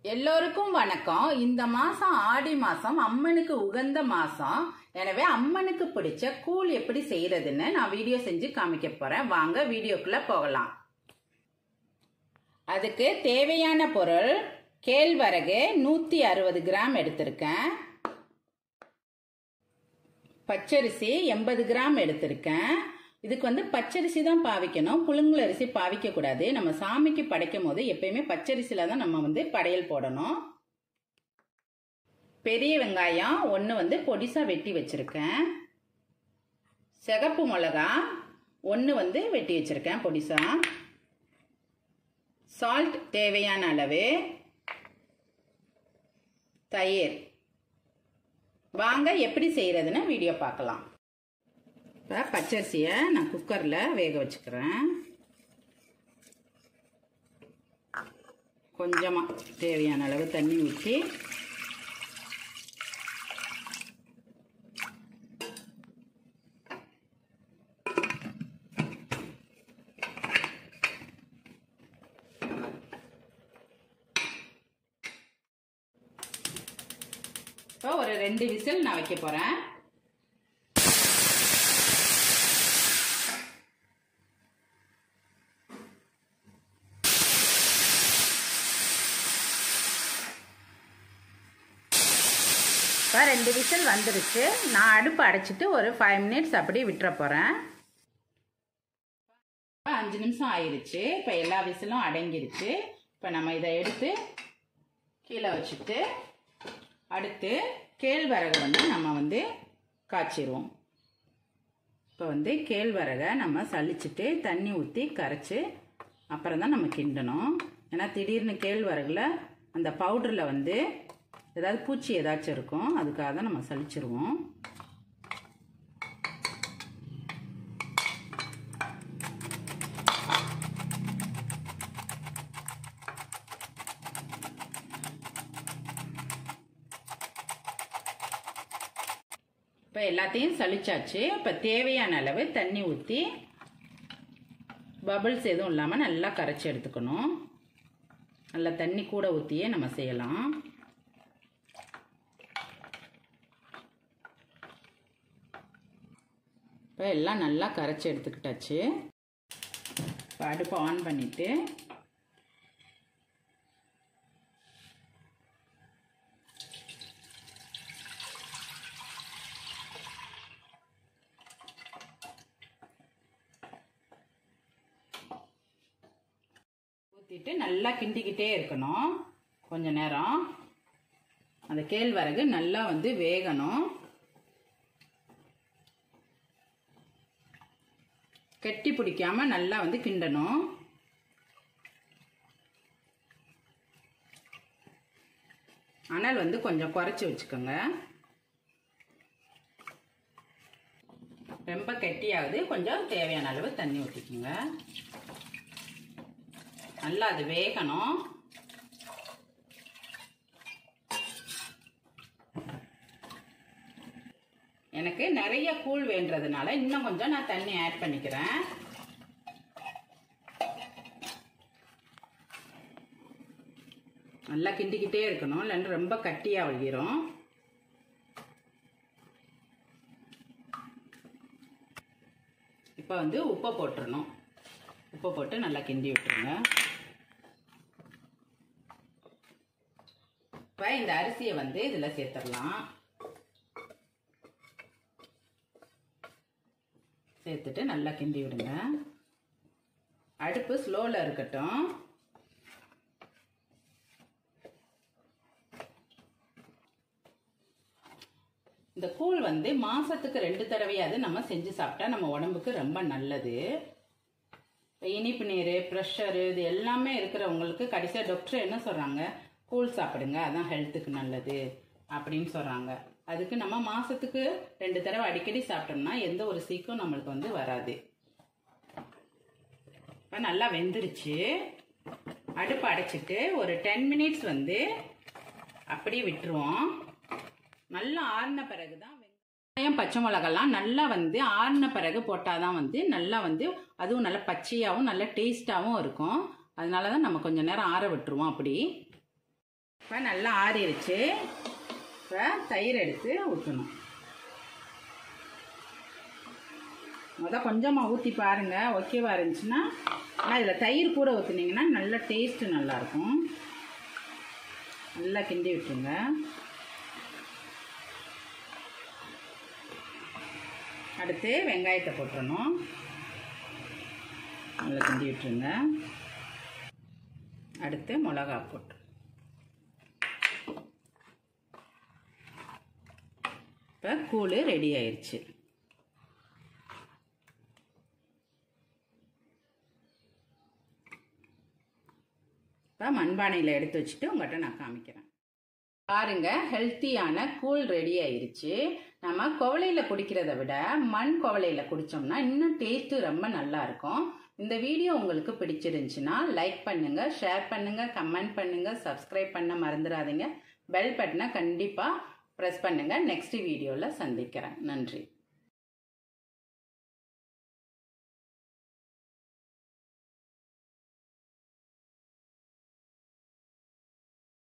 எல்லோருக்கும் வணக்கம். இந்த மாசம் ஆடி மாசம் அம்மனுக்கு உகந்த மாசம். எனவே அம்மனுக்கு பிடிச்ச கூழ் எப்படி செய்யறதுன்னு நான் வீடியோ செஞ்சு காமிக்க போறேன். வாங்க வீடியோக்குள்ள போகலாம். அதுக்கு தேவையான பொருள் கேழ்வரகு 160 கிராம் எடுத்திருக்கேன். பச்சரிசி 80 கிராம் எடுத்திருக்கேன். இதுக்கு பச்சரிசி தான் பாவிக்கணும், புழுங்கல் அரிசி பாவிக்க கூடாது. நம்ம சாமிக்கு படைக்கும் போது எப்பயுமே பச்சரிசியில தான் நம்ம படையல் போடணும். பெரிய வெங்காயம் 1 பொடிசா வெட்டி வச்சிருக்கேன். சிகப்பு மிளகா 1 வெட்டி வச்சிருக்கேன் பொடிசா. சால்ட் தேவையான அளவு. தயிர். வாங்க எப்படி செய்யறதுன்னு வீடியோ பார்க்கலாம். இப்போ பச்சரிசியை நான் குக்கரில் வேக வச்சுக்கிறேன். கொஞ்சமாக தேவையான அளவு தண்ணி ஊற்றி இப்போ ஒரு 2 விசில் நான் வைக்க போகிறேன். இப்போ 2 விசில் வந்துருச்சு. நான் அடுப்பு அடைச்சிட்டு ஒரு 5 மினிட்ஸ் அப்படி விட்டுற போகிறேன். 5 நிமிஷம் ஆயிடுச்சு. இப்போ எல்லா விசிலும் அடங்கிருச்சு. இப்போ நம்ம இதை எடுத்து கீழே வச்சுட்டு அடுத்து கேழ்வரகை நம்ம காய்ச்சிடுவோம். இப்போ கேழ்வரகை நம்ம சலிச்சுட்டு தண்ணி ஊற்றி கரைச்சி அப்புறம் தான் நம்ம கிண்டணும். ஏன்னா திடீர்னு கேழ்வரகுல அந்த பவுடரில் ஏதாவது பூச்சி ஏதாச்சும் இருக்கும், அதுக்காக தான் நம்ம சலிச்சிருவோம். இப்போ எல்லாத்தையும் சலிச்சாச்சு. இப்போ தேவையான அளவு தண்ணி ஊற்றி பபிள்ஸ் எதுவும் இல்லாமல் நல்லா கரைச்சி எடுத்துக்கணும். நல்லா தண்ணி கூட ஊற்றியே நம்ம செய்யலாம். இப்போ எல்லாம் நல்லா கரைச்சி எடுத்துக்கிட்டாச்சு. இப்போ அடுப்பை ஆன் பண்ணிவிட்டு ஊற்றிட்டு நல்லா கிண்டிக்கிட்டே இருக்கணும். கொஞ்ச நேரம் அந்த கேழ்வரகு நல்லா வேகணும். கெட்டி பிடிக்காம நல்லா கிண்டணும். அனல் கொஞ்சம் குறைச்சி வச்சுக்கோங்க. ரொம்ப கெட்டியாகுது. கொஞ்சம் தேவையான அளவு தண்ணி ஊற்றிக்கோங்க. நல்லா அது வேகணும். எனக்கு நிறைய கூழ் வேண்டதுனால இன்னும் கொஞ்சம் நான் தண்ணி ஆட் பண்ணிக்கிறேன். நல்லா கிண்டிக்கிட்டே இருக்கணும், இல்லைன்னா ரொம்ப கட்டியா வழிரும். இப்போ உப்பை போட்டுறணும். உப்பை போட்டு நல்லா கிண்டி விட்டுருங்க. இப்போ இந்த அரிசியை இதில் சேர்த்துடலாம். சேர்த்துட்டு நல்லா கிண்டி விடுங்க. அடுப்பு ஸ்லோவில் இருக்கட்டும். இந்த கூழ் மாசத்துக்கு 2 தடவையாவது நம்ம செஞ்சு சாப்பிட்டா நம்ம உடம்புக்கு ரொம்ப நல்லது. இனிப்பு நீர், ப்ரெஷரு இது எல்லாமே இருக்கிறவங்களுக்கு கடைசியாக டாக்டர் என்ன சொல்கிறாங்க, கூழ் சாப்பிடுங்க, அதான் ஹெல்த்துக்கு நல்லது அப்படின்னு சொல்கிறாங்க. அதுக்கு நம்ம மாசத்துக்கு 2 தடவை அடிக்கடி சாப்பிட்டோம்னா எந்த ஒரு சீக்கும் நம்மளுக்கு வராது. இப்போ நல்லா வெந்துருச்சு. அடுப்பு அடைச்சிட்டு ஒரு 10 மினிட்ஸ் அப்படியே விட்டுருவோம். நல்லா ஆறின பிறகு தான் வெங்காயம் பச்சை மிளகாலாம் நல்லா ஆறின பிறகு போட்டால் தான் நல்லா அதுவும் நல்லா பச்சையாகவும் நல்லா டேஸ்டாகவும் இருக்கும். அதனால தான் நம்ம கொஞ்சம் நேரம் ஆற விட்டுருவோம். அப்படி இப்போ நல்லா ஆறிடுச்சு. இப்போ தயிர் எடுத்து ஊற்றணும். கொஞ்சமாக ஊற்றி பாருங்கள். ஓகேவா இருந்துச்சுன்னா, ஆனால் இதில் தயிர் கூட ஊற்றுனீங்கன்னா நல்ல டேஸ்ட்டு நல்லாயிருக்கும். நல்லா கிண்டி விட்டுருங்க. அடுத்து வெங்காயத்தை போட்டுறணும். நல்லா கிண்டி விட்டுருங்க. அடுத்து மிளகா போட்டு இப்போ கூழ் ரெடி ஆயிடுச்சு. இப்போ மண்பானையில் எடுத்து வச்சுட்டு உங்கள்கிட்ட நான் காமிக்கிறேன். பாருங்க, ஹெல்த்தியான கூழ் ரெடி ஆயிருச்சு. நம்ம குவளையில் குடிக்கிறத விட மண் குவளையில் குடித்தோம்னா இன்னும் டேஸ்ட்டு ரொம்ப நல்லா இருக்கும். இந்த வீடியோ உங்களுக்கு பிடிச்சிருந்துச்சுன்னா லைக் பண்ணுங்க, ஷேர் பண்ணுங்க, கமெண்ட் பண்ணுங்க, சப்ஸ்கிரைப் பண்ண மறந்துடாதீங்க. பெல் பட்டனை கண்டிப்பாக ப்ரெஸ் பண்ணுங்க. நெக்ஸ்ட் வீடியோவில் சந்திக்கிறேன். நன்றி.